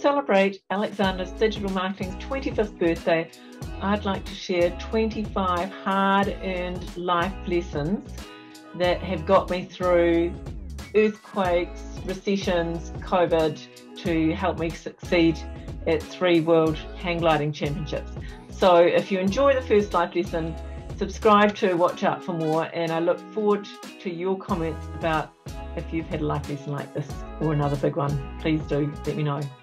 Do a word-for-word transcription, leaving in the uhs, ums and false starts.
celebrate Alexander's digital marketing's twenty-fifth birthday, I'd like to share twenty-five hard-earned life lessons that have got me through earthquakes, recessions, COVID, to help me succeed at three World Hang Gliding Championships. So if you enjoy the first life lesson, subscribe to watch out for more, and I look forward to your comments about if you've had a life lesson like this or another big one. Please do let me know.